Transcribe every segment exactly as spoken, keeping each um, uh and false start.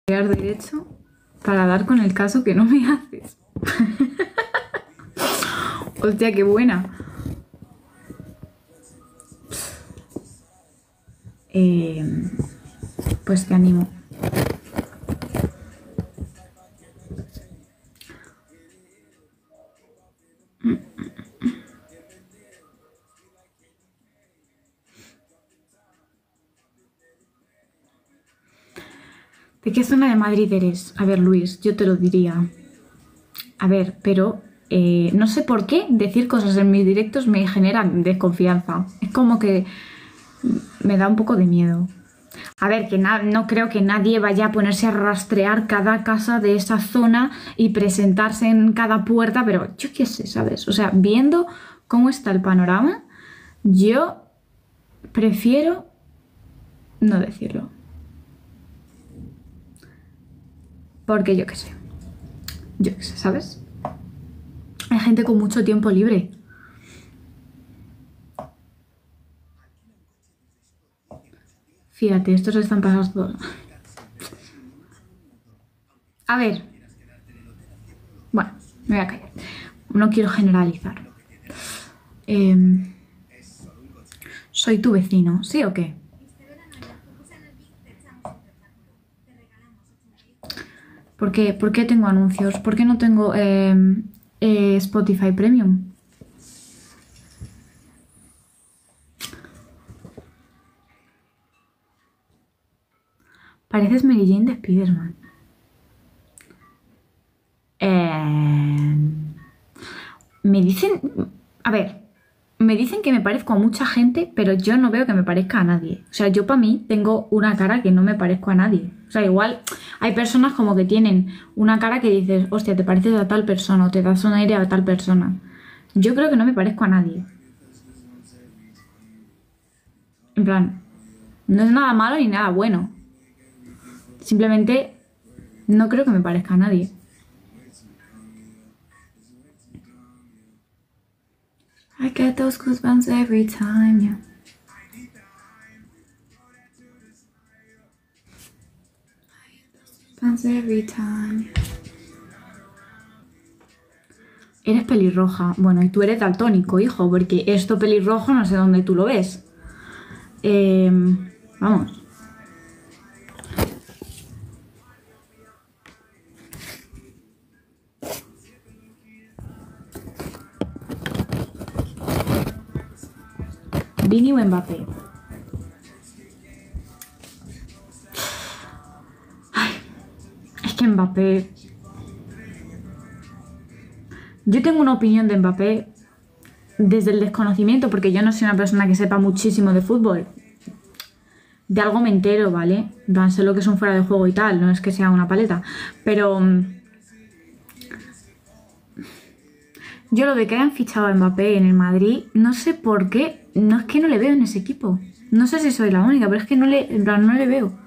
derecho para dar con el caso que no me haces. Hostia, qué buena. Eh, pues te animo. ¿De qué zona de Madrid eres? A ver, Luis, yo te lo diría. A ver, pero eh, no sé por qué decir cosas en mis directos me generan desconfianza. Es como que me da un poco de miedo. A ver, que no creo que nadie vaya a ponerse a rastrear cada casa de esa zona y presentarse en cada puerta, pero yo qué sé, ¿sabes? O sea, viendo cómo está el panorama, yo prefiero no decirlo. Porque yo qué sé. Yo qué sé, ¿sabes? Hay gente con mucho tiempo libre. Fíjate, estos están pasados todos. A ver. Bueno, me voy a callar. No quiero generalizar. Eh, soy tu vecino, ¿sí o qué? ¿Por qué, ¿Por qué tengo anuncios? ¿Por qué no tengo eh, eh, Spotify Premium? Pareces Mary Jane de Spiderman. Eh, me dicen... A ver, me dicen que me parezco a mucha gente, pero yo no veo que me parezca a nadie. O sea, yo para mí tengo una cara que no me parezco a nadie. O sea, igual hay personas como que tienen una cara que dices, hostia, te pareces a tal persona o te das un aire a tal persona. Yo creo que no me parezco a nadie. En plan, no es nada malo ni nada bueno. Simplemente no creo que me parezca a nadie. I get those goosebumps every time, yeah. Goosebumps every time. Eres pelirroja. Bueno, y tú eres daltónico, hijo, porque esto pelirrojo no sé dónde tú lo ves. Eh, vamos. Vini o Mbappé. Ay, es que Mbappé... Yo tengo una opinión de Mbappé desde el desconocimiento, porque yo no soy una persona que sepa muchísimo de fútbol. De algo me entero, ¿vale? Dan sé lo que son fuera de juego y tal, no es que sea una paleta. Pero... yo lo de que hayan fichado a Mbappé en el Madrid, no sé por qué, no es que no le veo en ese equipo. No sé si soy la única, pero es que no le, en plan, no le veo.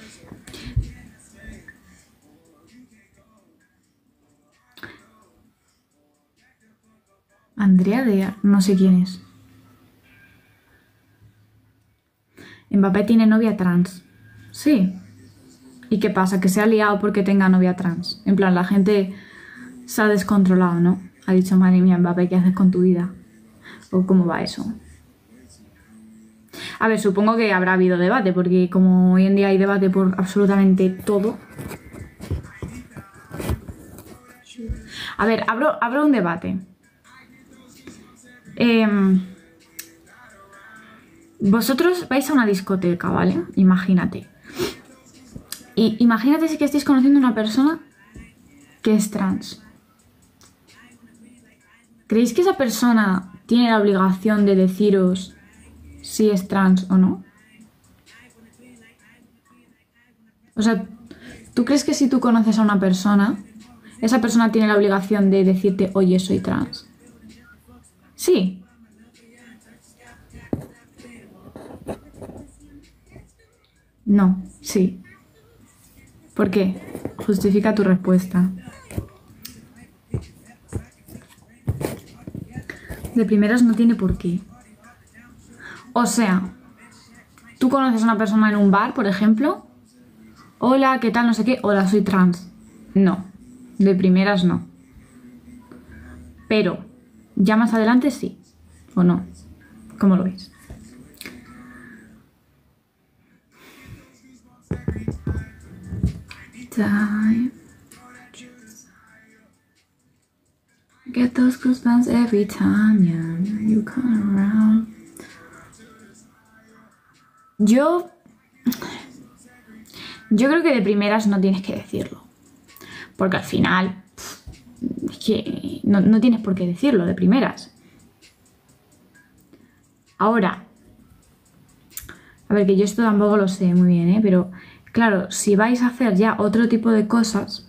Andrea de... no sé quién es. Mbappé tiene novia trans. Sí. ¿Y qué pasa? Que se ha liado porque tenga novia trans. En plan, la gente se ha descontrolado, ¿no? Ha dicho, madre mía, Mbappé, ¿qué haces con tu vida? ¿O cómo va eso? A ver, supongo que habrá habido debate, porque como hoy en día hay debate por absolutamente todo. A ver, abro, abro un debate. Eh, vosotros vais a una discoteca, ¿vale? Imagínate. Y imagínate si que estáis conociendo a una persona que es trans. ¿Creéis que esa persona tiene la obligación de deciros si es trans o no? O sea, ¿tú crees que si tú conoces a una persona, esa persona tiene la obligación de decirte, oye, soy trans? Sí. No, sí. ¿Por qué? Justifica tu respuesta. De primeras no tiene por qué. O sea, tú conoces a una persona en un bar, por ejemplo, hola, ¿qué tal? No sé qué, hola, soy trans. No, de primeras no. Pero ya más adelante sí, ¿o no? ¿Cómo lo veis? Time. Get those goosebumps every time, yeah, you come around. Yo... Yo creo que de primeras no tienes que decirlo. Porque al final... Es que no, no tienes por qué decirlo de primeras. Ahora... A ver, que yo esto tampoco lo sé muy bien, ¿eh? Pero, claro, si vais a hacer ya otro tipo de cosas...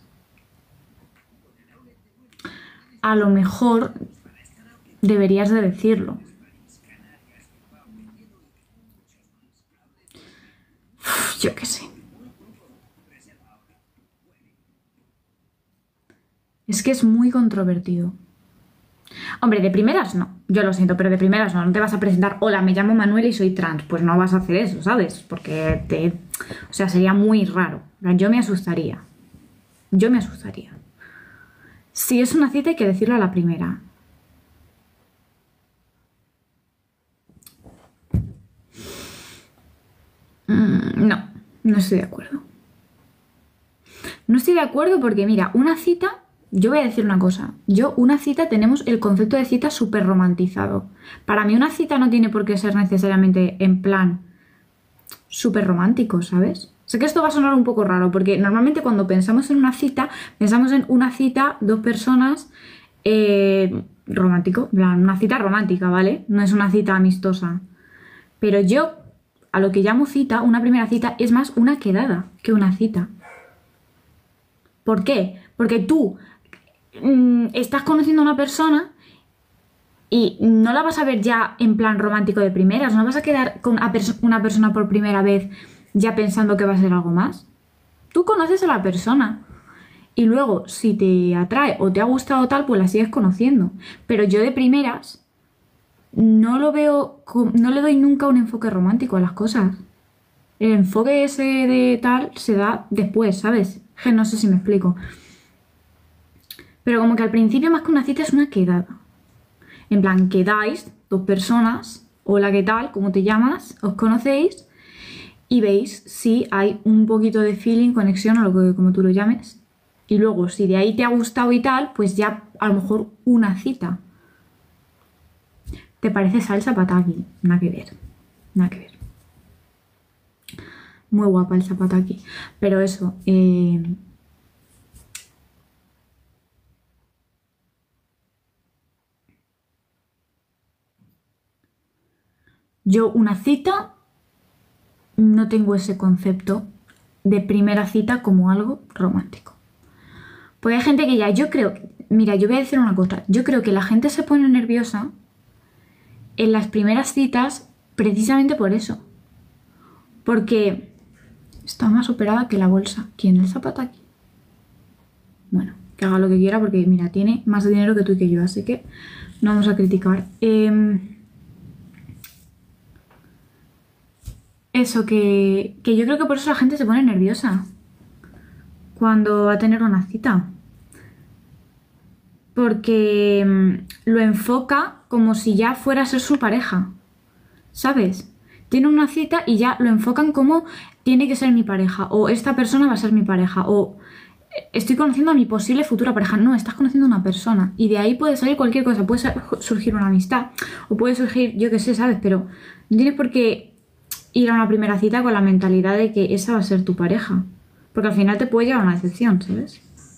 A lo mejor deberías de decirlo. Uf, yo qué sé. Es que es muy controvertido. Hombre, de primeras no. Yo lo siento, pero de primeras no. No te vas a presentar, hola, me llamo Manuel y soy trans. Pues no vas a hacer eso, ¿sabes? Porque te... O sea, sería muy raro. Yo me asustaría. Yo me asustaría. Si es una cita hay que decirlo a la primera. Mm, no, no estoy de acuerdo. No estoy de acuerdo porque, mira, una cita... Yo voy a decir una cosa. Yo, una cita, tenemos el concepto de cita súper romantizado. Para mí una cita no tiene por qué ser necesariamente en plan súper romántico, ¿sabes? Sé que esto va a sonar un poco raro porque normalmente cuando pensamos en una cita, pensamos en una cita, dos personas, eh, romántico, en plan, una cita romántica, ¿vale? No es una cita amistosa. Pero yo, a lo que llamo cita, una primera cita, es más una quedada que una cita. ¿Por qué? Porque tú... estás conociendo a una persona y no la vas a ver ya en plan romántico de primeras, no vas a quedar con una persona por primera vez ya pensando que va a ser algo más. Tú conoces a la persona y luego si te atrae o te ha gustado tal, pues la sigues conociendo. Pero yo de primeras no lo veo, no le doy nunca un enfoque romántico a las cosas. El enfoque ese de tal se da después, ¿sabes? Que no sé si me explico. Pero como que al principio más que una cita es una quedada. En plan, quedáis dos personas, hola, ¿qué tal? ¿Cómo te llamas? ¿Os conocéis? Y veis si hay un poquito de feeling, conexión o lo que como tú lo llames. Y luego, si de ahí te ha gustado y tal, pues ya a lo mejor una cita. ¿Te parece salsa pataki? Nada que ver. Nada que ver. Muy guapa el zapataki. Pero eso, eh... yo una cita no tengo ese concepto de primera cita como algo romántico. Porque hay gente que ya, yo creo, mira, yo voy a decir una cosa, yo creo que la gente se pone nerviosa en las primeras citas precisamente por eso. Porque está más operada que la bolsa. ¿Quién el zapataki? Bueno, que haga lo que quiera porque, mira, tiene más dinero que tú y que yo, así que no vamos a criticar. Eh... Eso, que, que yo creo que por eso la gente se pone nerviosa cuando va a tener una cita. Porque mmm, lo enfoca como si ya fuera a ser su pareja, ¿sabes? Tiene una cita y ya lo enfocan como tiene que ser mi pareja, o esta persona va a ser mi pareja, o estoy conociendo a mi posible futura pareja. No, estás conociendo a una persona y de ahí puede salir cualquier cosa, puede surgir una amistad, o puede surgir, yo qué sé, ¿sabes? Pero no tienes por qué ir a una primera cita con la mentalidad de que esa va a ser tu pareja. Porque al final te puede llevar a una decepción, ¿sabes?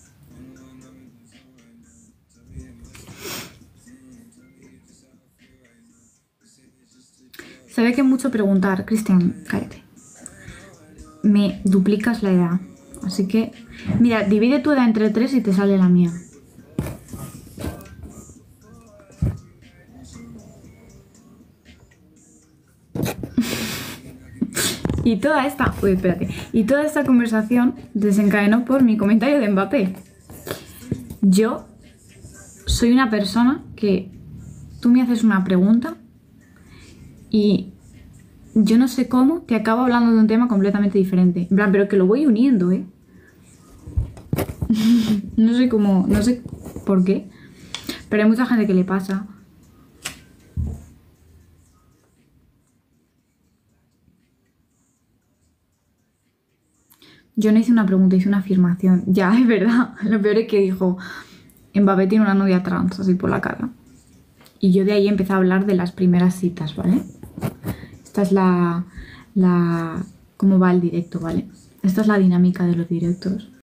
Se ve que es mucho preguntar. Cristian, cállate. Me duplicas la edad. Así que, mira, divide tu edad entre tres y te sale la mía. Y toda esta... Uy, espérate. Y toda esta conversación desencadenó por mi comentario de Mbappé. Yo soy una persona que tú me haces una pregunta y yo no sé cómo te acabo hablando de un tema completamente diferente. En plan, pero que lo voy uniendo, ¿eh? No sé cómo, no sé por qué, pero hay mucha gente que le pasa. Yo no hice una pregunta, hice una afirmación. Ya, es verdad. Lo peor es que dijo, Mbappé tiene una novia trans, así por la cara. Y yo de ahí empecé a hablar de las primeras citas, ¿vale? Esta es la... la cómo va el directo, ¿vale? Esta es la dinámica de los directos.